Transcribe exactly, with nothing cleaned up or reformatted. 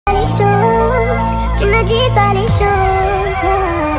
Les choses, tu ne dis pas les choses.